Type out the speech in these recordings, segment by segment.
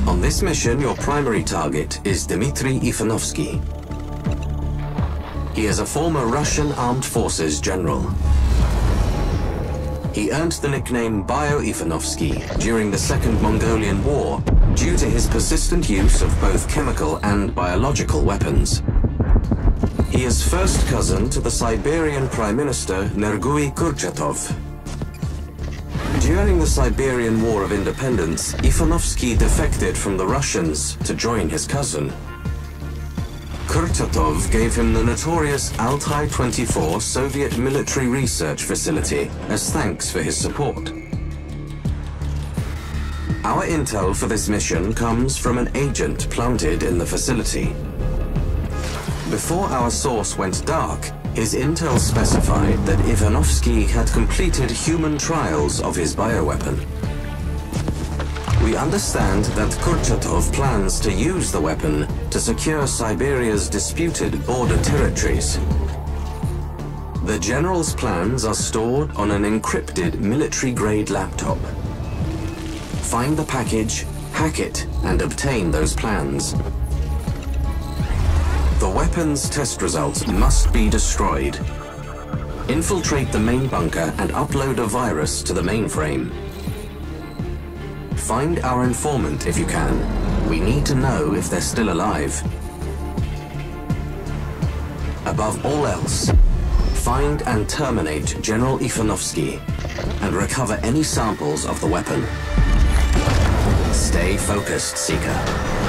On this mission, your primary target is Dmitry Ivanovsky. He is a former Russian Armed Forces general. He earned the nickname Bio-Ivanovsky during the Second Mongolian War due to his persistent use of both chemical and biological weapons. He is first cousin to the Siberian Prime Minister Nergui Kurchatov. During the Siberian War of Independence, Ivanovsky defected from the Russians to join his cousin. Kurchatov gave him the notorious Altai-24 Soviet military research facility as thanks for his support. Our intel for this mission comes from an agent planted in the facility. Before our source went dark, his intel specified that Ivanovsky had completed human trials of his bioweapon. We understand that Kurchatov plans to use the weapon to secure Siberia's disputed border territories. The general's plans are stored on an encrypted military-grade laptop. Find the package, hack it, and obtain those plans. The weapon's test results must be destroyed. Infiltrate the main bunker and upload a virus to the mainframe. Find our informant if you can. We need to know if they're still alive. Above all else, find and terminate General Ivanovsky and recover any samples of the weapon. Stay focused, Seeker.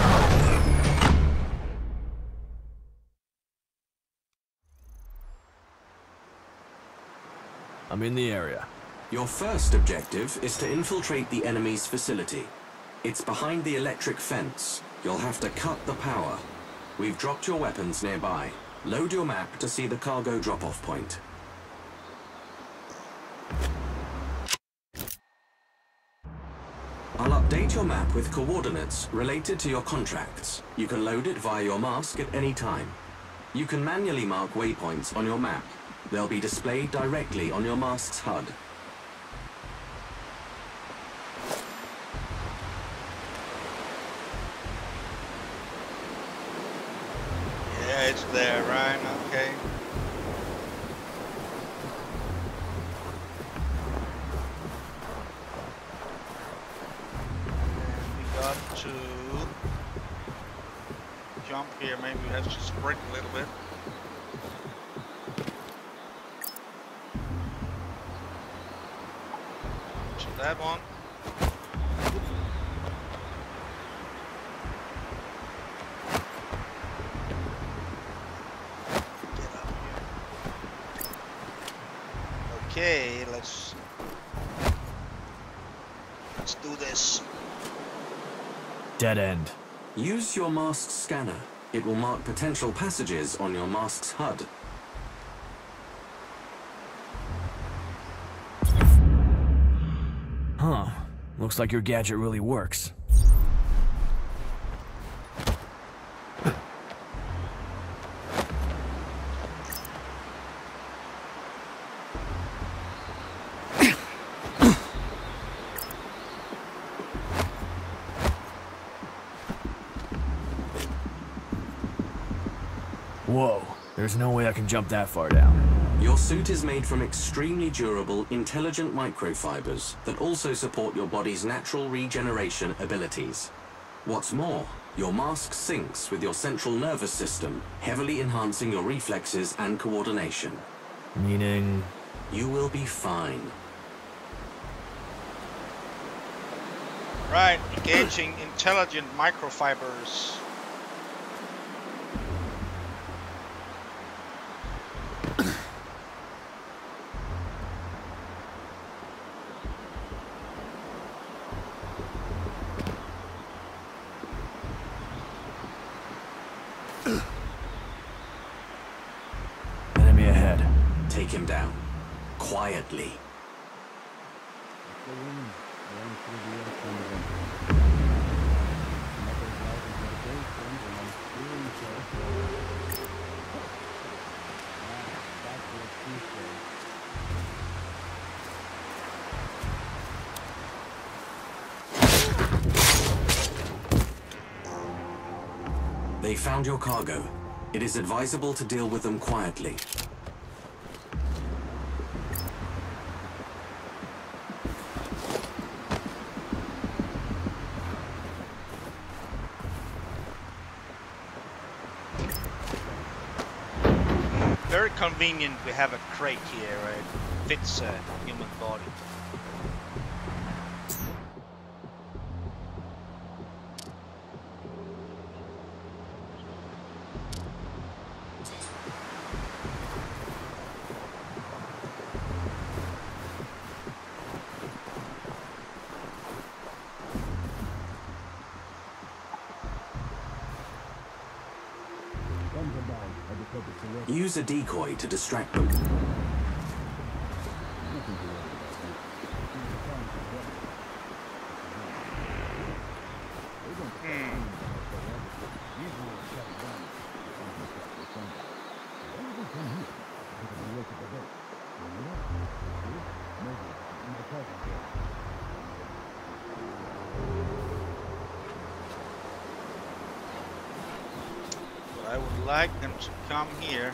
I'm in the area. Your first objective is to infiltrate the enemy's facility. It's behind the electric fence. You'll have to cut the power. We've dropped your weapons nearby. Load your map to see the cargo drop-off point. I'll update your map with coordinates related to your contracts. You can load it via your mask at any time. You can manually mark waypoints on your map. They'll be displayed directly on your mask's HUD. Yeah, it's there, right? Okay. And we got to jump here. Maybe we have to sprint a little bit. That one. Get up here. Okay, let's do this. Dead end. Use your mask's scanner. It will mark potential passages on your mask's HUD. Huh. Looks like your gadget really works. Whoa. There's no way I can jump that far down. Your suit is made from extremely durable, intelligent microfibers that also support your body's natural regeneration abilities. What's more, your mask syncs with your central nervous system, heavily enhancing your reflexes and coordination. Meaning? You will be fine. Right, engaging intelligent microfibers. Enemy ahead. Take him down. Quietly. They found your cargo. It is advisable to deal with them quietly. Very convenient we have a crate here, right? Fits a human body. Use a decoy to distract them. I would like them to come here.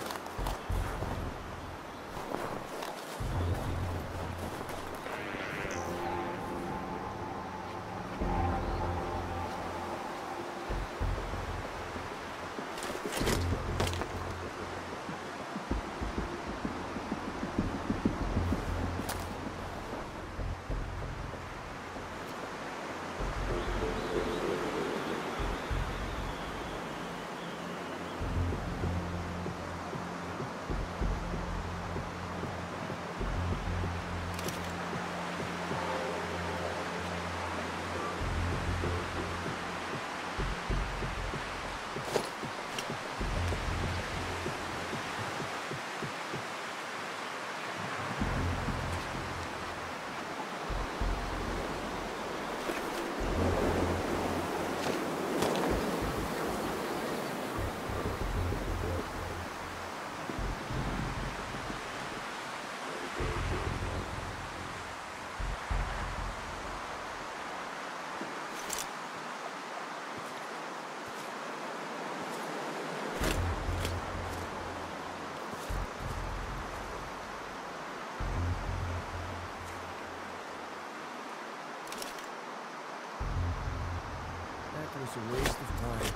It's a waste of time.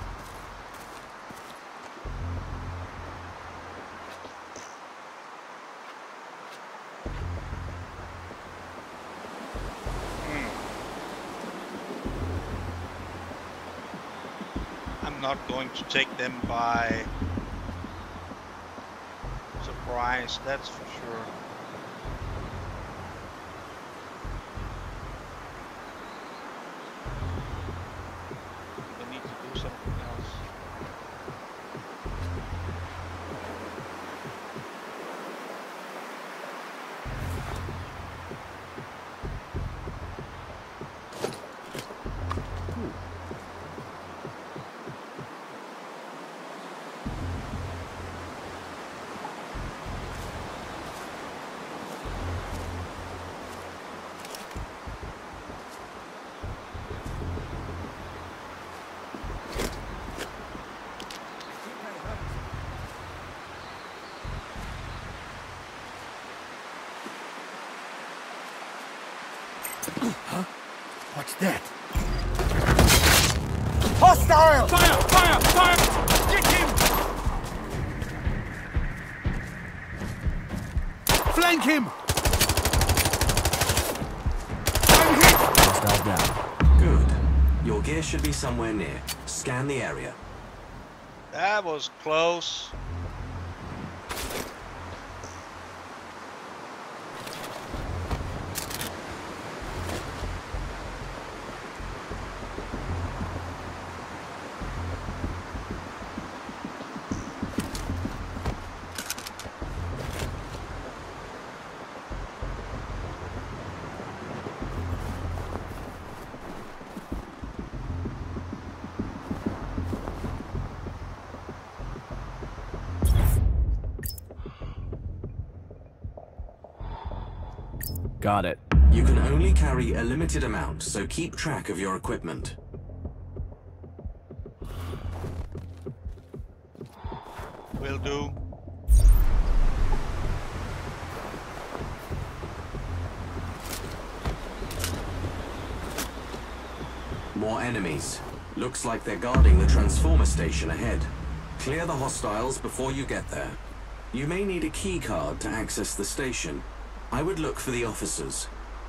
I'm not going to take them by surprise, that's for sure. Huh? What's that? Hostile! Fire! Fire! Fire! Get him! Flank him! I'm hit! Hostile down. Good. Your gear should be somewhere near. Scan the area. That was close. Got it. You can only carry a limited amount, so keep track of your equipment. Will do. More enemies. Looks like they're guarding the transformer station ahead. Clear the hostiles before you get there. You may need a key card to access the station. I would look for the officers.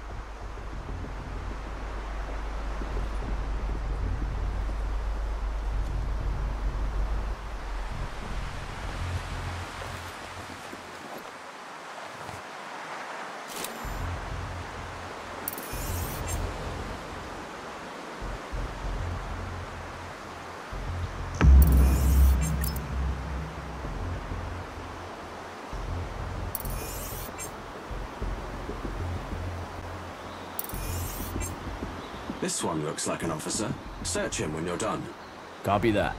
This one looks like an officer. Search him when you're done. Copy that.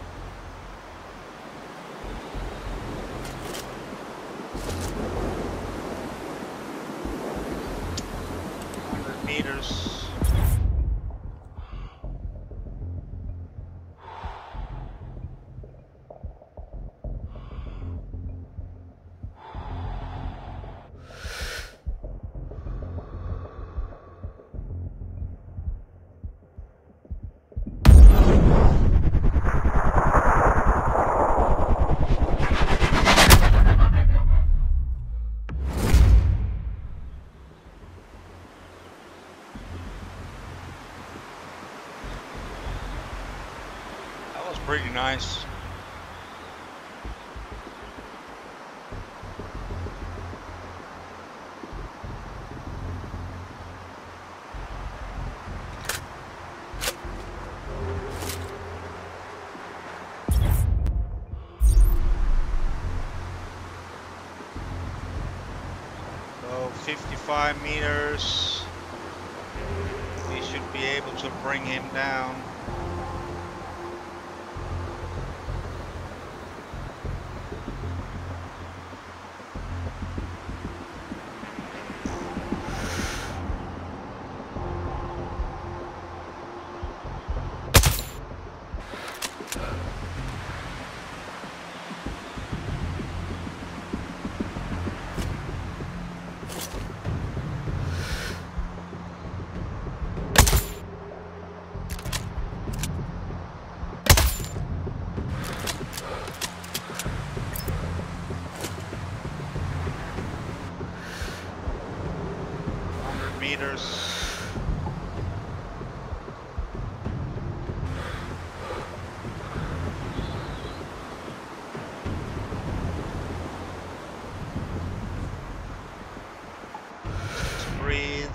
Meters. Pretty nice. So 55 meters. We should be able to bring him down. Meters. Just breathe.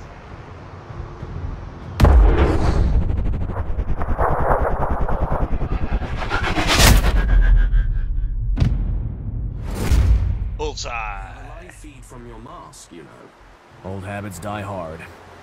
Bullseye. A live feed from your mask, you know. Old habits die hard.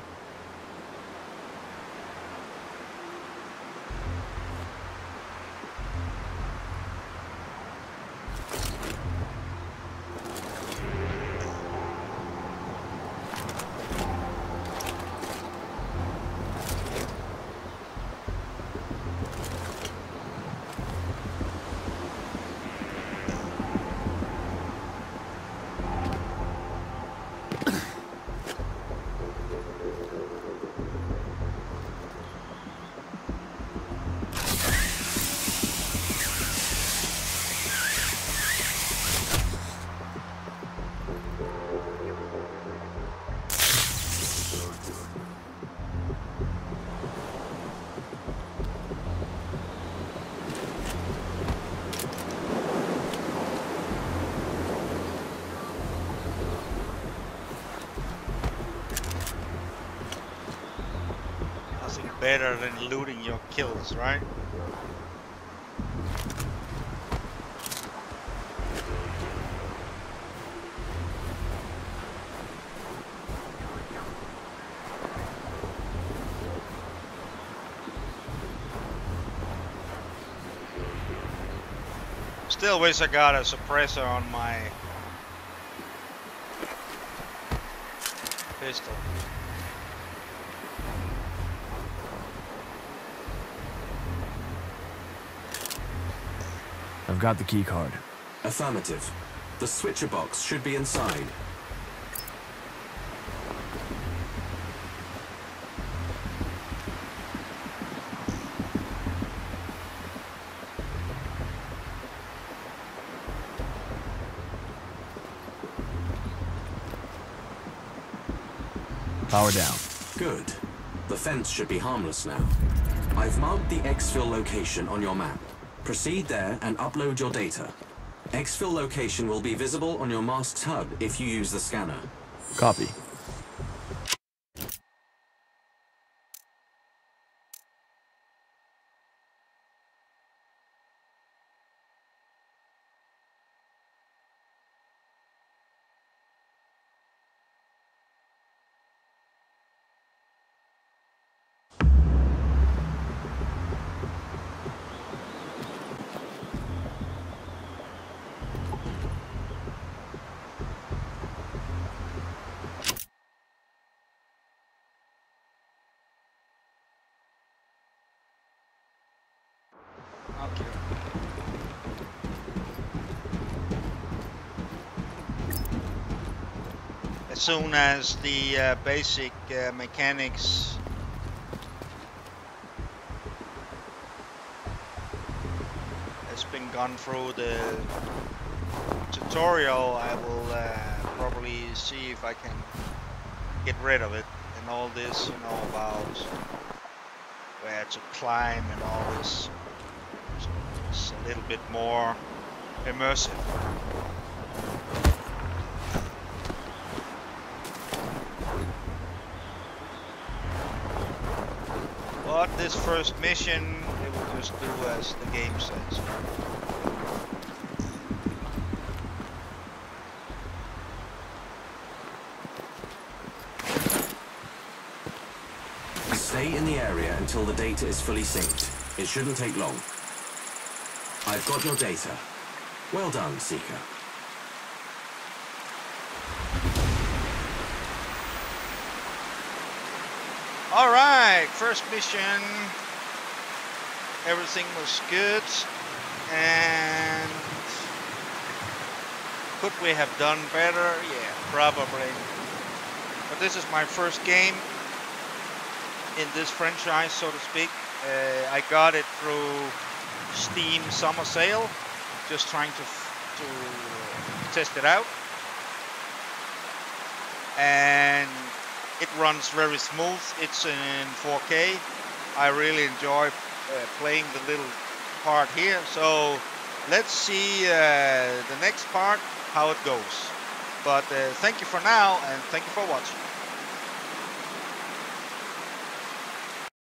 Better than looting your kills, right? Still wish I got a suppressor on my pistol. I've got the key card. Affirmative. The switcher box should be inside. Power down. Good. The fence should be harmless now. I've marked the exfil location on your map. Proceed there and upload your data. Exfil location will be visible on your mask's HUD if you use the scanner. Copy. Okay. As soon as the basic mechanics has been gone through the tutorial, I will probably see if I can get rid of it and all this, you know, about where to climb and all this. So it's a little bit more immersive. But this first mission, it will just do as the game says. Stay in the area until the data is fully synced. It shouldn't take long. I've got your data. Well done, Seeker. All right, first mission. Everything was good. And could we have done better? Yeah, probably. But this is my first game in this franchise, so to speak. I got it through Steam summer sale, just trying to test it out, and it runs very smooth. It's in 4K. I really enjoy playing the little part here, so let's see the next part how it goes. But thank you for now, and thank you for watching.